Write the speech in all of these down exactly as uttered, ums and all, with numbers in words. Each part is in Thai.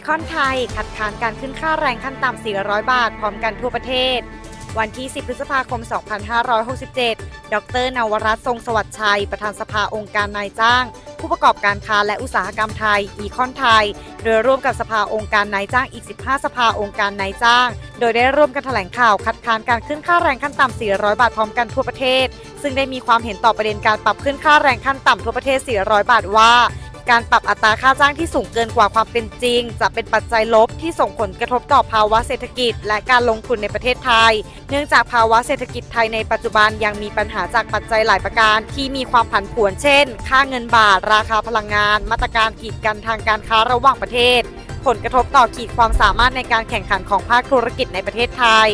คอนไทยคัดค้านการขึ้นค่าแรงขั้นต่ำสี่ร้อยบาทพร้อมกันทั่วประเทศวันที่สิบพฤษภาคมสองพันห้าร้อยหกสิบเจ็ดดร.นวรัตน์ ทรงสวัสดิ์ชัยประธานสภาองค์การนายจ้างผู้ประกอบการค้าและอุตสาหกรรมไทยอีคอนไทยโดยร่วมกับสภาองค์การนายจ้างอีกสิบห้าสภาองค์การนายจ้างโดยได้ร่วมกันแถลงข่าวคัดค้านการขึ้นค่าแรงขั้นต่ำสี่ร้อยบาทพร้อมกันทั่วประเทศซึ่งได้มีความเห็นต่อประเด็นการปรับขึ้นค่าแรงขั้นต่ำทั่วประเทศสี่ร้อยบาทว่าการปรับอัตราค่าจ้างที่สูงเกินกว่าความเป็นจริงจะเป็นปัจจัยลบที่ส่งผลกระทบต่อภาวะเศรษฐกิจและการลงทุนในประเทศไทยเนื่องจากภาวะเศรษฐกิจไทยในปัจจุบันยังมีปัญหาจากปัจจัยหลายประการที่มีความผันผวนเช่นค่าเงินบาทราคาพลังงานมาตรการกีดกันทางการค้าระหว่างประเทศผลกระทบต่อขีดความสามารถในการแข่งขันของภาคธุรกิจในประเทศไทย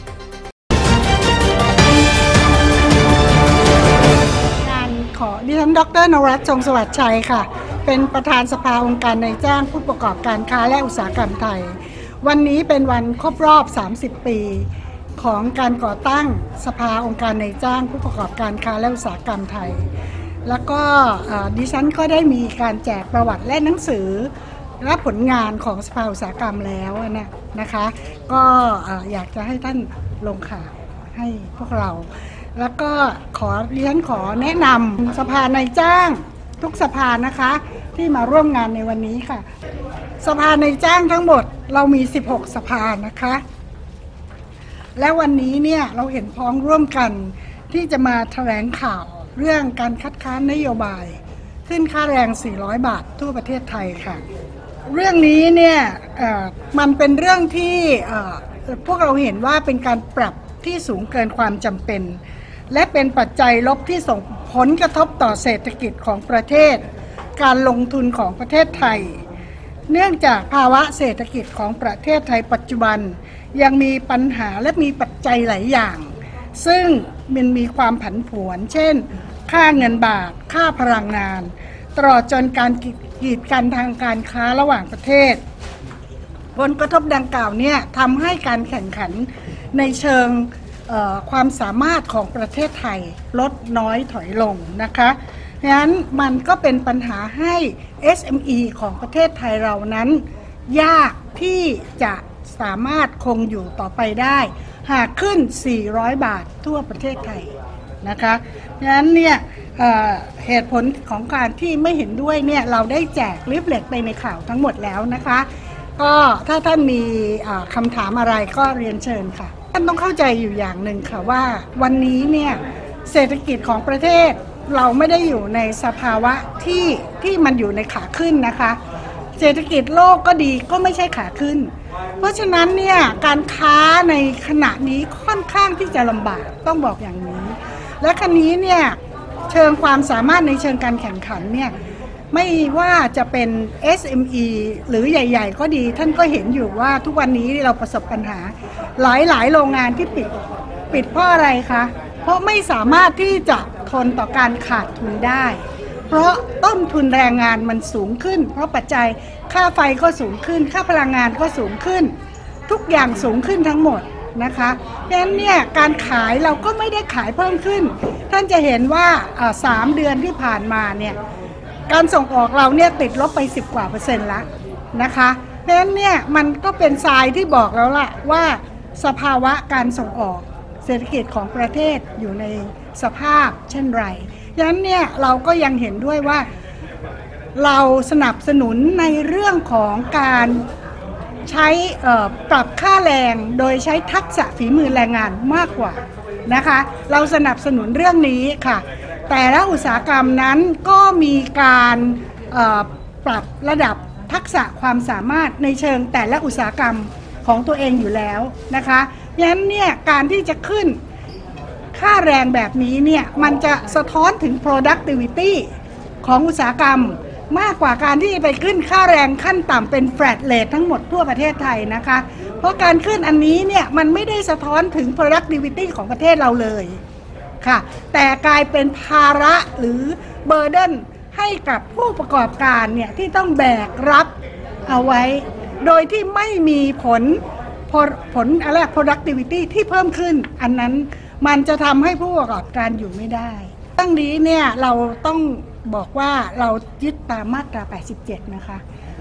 ขอดิฉันดร.นวรัตน์ ทรงสวัสดิ์ชัยค่ะเป็นประธานสภาองค์การนายจ้างผู้ประกอบการค้าและอุตสาหกรรมไทยวันนี้เป็นวันครบรอบสามสิบปีของการก่อตั้งสภาองค์การนายจ้างผู้ประกอบการค้าและอุตสาหกรรมไทยแล้วก็ดิฉันก็ได้มีการแจกประวัติและหนังสือและผลงานของสภาอุตสาหกรรมแล้วนะนะคะก็อยากจะให้ท่านลงข่าวให้พวกเราแล้วก็ขอเรียนขอแนะนำสภานายจ้างทุกสภานะคะที่มาร่วมงานในวันนี้ค่ะสภานายจ้างทั้งหมดเรามีสิบหกสภานะคะและวันนี้เนี่ยเราเห็นพ้องร่วมกันที่จะมาแถลงข่าวเรื่องการคัดค้านนโยบายขึ้นค่าแรงสี่ร้อยบาททั่วประเทศไทยค่ะเรื่องนี้เนี่ยมันเป็นเรื่องที่พวกเราเห็นว่าเป็นการปรับที่สูงเกินความจำเป็นและเป็นปัจจัยลบที่ส่งผลกระทบต่อเศรษฐกิจของประเทศการลงทุนของประเทศไทยเนื่องจากภาวะเศรษฐกิจของประเทศไทยปัจจุบันยังมีปัญหาและมีปัจจัยหลายอย่างซึ่งมันมีความผันผวนเช่นค่าเงินบาทค่าพลังงานตลอดจนการกีดกันทางการค้าระหว่างประเทศผลกระทบดังกล่าวเนี่ยทำให้การแข่งขันในเชิงความสามารถของประเทศไทยลดน้อยถอยลงนะคะเพราะฉะนั้นมันก็เป็นปัญหาให้ เอส เอ็ม อี ของประเทศไทยเรานั้นยากที่จะสามารถคงอยู่ต่อไปได้หากขึ้นสี่ร้อยบาททั่วประเทศไทยนะคะเพราะฉะนั้นเนี่ย เ, เหตุผลของการที่ไม่เห็นด้วยเนี่ยเราได้แจกลิฟเล็ตไปในข่าวทั้งหมดแล้วนะคะก็ถ้าท่านมีคำถามอะไรก็เรียนเชิญค่ะท่านต้องเข้าใจอยู่อย่างหนึ่งค่ะว่าวันนี้เนี่ยเศรษฐกิจของประเทศเราไม่ได้อยู่ในสภาวะที่ที่มันอยู่ในขาขึ้นนะคะเศรษฐกิจโลกก็ดีก็ไม่ใช่ขาขึ้นเพราะฉะนั้นเนี่ยการค้าในขณะนี้ค่อนข้างที่จะลำบากต้องบอกอย่างนี้และครั้นี้เนี่ยเชิงความสามารถในเชิงการแข่งขันเนี่ยไม่ว่าจะเป็น เอส เอ็ม อี หรือใหญ่ๆก็ดีท่านก็เห็นอยู่ว่าทุกวันนี้เราประสบปัญหาหลายๆโรงงานที่ปิดปิดเพราะอะไรคะเพราะไม่สามารถที่จะทนต่อการขาดทุนได้เพราะต้นทุนแรงงานมันสูงขึ้นเพราะปัจจัยค่าไฟก็สูงขึ้นค่าพลังงานก็สูงขึ้นทุกอย่างสูงขึ้นทั้งหมดนะคะดังนั้นเนี่ยการขายเราก็ไม่ได้ขายเพิ่มขึ้นท่านจะเห็นว่าสามเดือนที่ผ่านมาเนี่ยการส่งออกเราเนี่ยติดลบไปสิบกว่าเปอร์เซ็นต์ละนะคะเพราะฉะนั้นเนี่ยมันก็เป็นทรายที่บอกแล้วล่ะว่าสภาวะการส่งออกเศรษฐกิจของประเทศอยู่ในสภาพเช่นไรดังนั้นเนี่ยเราก็ยังเห็นด้วยว่าเราสนับสนุนในเรื่องของการใช้ปรับค่าแรงโดยใช้ทักษะฝีมือแรงงานมากกว่านะคะเราสนับสนุนเรื่องนี้ค่ะแต่ละอุตสาหกรรมนั้นก็มีการปรับระดับทักษะความสามารถในเชิงแต่ละอุตสาหกรรมของตัวเองอยู่แล้วนะคะดังนั้นเนี่ยการที่จะขึ้นค่าแรงแบบนี้เนี่ยมันจะสะท้อนถึง productivity ของอุตสาหกรรมมากกว่าการที่ไปขึ้นค่าแรงขั้นต่ำเป็น flat rate ทั้งหมดทั่วประเทศไทยนะคะเพราะการขึ้นอันนี้เนี่ยมันไม่ได้สะท้อนถึง productivity ของประเทศเราเลยค่ะแต่กลายเป็นภาระหรือ burden ให้กับผู้ประกอบการเนี่ยที่ต้องแบกรับเอาไว้โดยที่ไม่มีผลผลอะไร productivity ที่เพิ่มขึ้นอันนั้นมันจะทำให้ผู้ประกอบการอยู่ไม่ได้ตั้งนี้เนี่ยเราต้องบอกว่าเรายึดตามมาตราแปดสิบเจ็ดนะคะ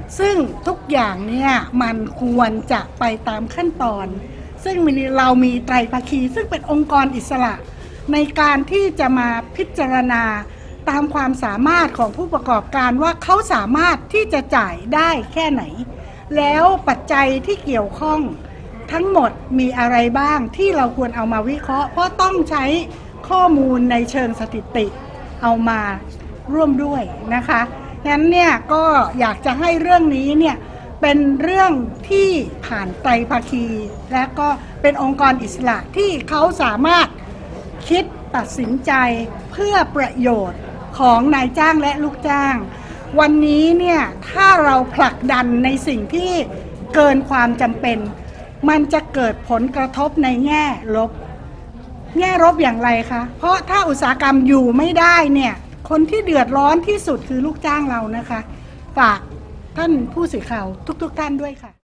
ซึ่งทุกอย่างเนี่ยมันควรจะไปตามขั้นตอน ซึ่งเรามีไตรภาคีซึ่งเป็นองค์กรอิสระในการที่จะมาพิจารณาตามความสามารถของผู้ประกอบการว่าเขาสามารถที่จะจ่ายได้แค่ไหนแล้วปัจจัยที่เกี่ยวข้องทั้งหมดมีอะไรบ้างที่เราควรเอามาวิเคราะห์เพราะต้องใช้ข้อมูลในเชิงสถิติเอามาร่วมด้วยนะคะงั้นเนี่ยก็อยากจะให้เรื่องนี้เนี่ยเป็นเรื่องที่ผ่านไตรภาคีและก็เป็นองค์กรอิสระที่เขาสามารถคิดตัดสินใจเพื่อประโยชน์ของนายจ้างและลูกจ้างวันนี้เนี่ยถ้าเราผลักดันในสิ่งที่เกินความจำเป็นมันจะเกิดผลกระทบในแง่ลบแง่ลบอย่างไรคะเพราะถ้าอุตสาหกรรมอยู่ไม่ได้เนี่ยคนที่เดือดร้อนที่สุดคือลูกจ้างเรานะคะฝากท่านผู้สื่อข่าวทุกๆท่านด้วยค่ะ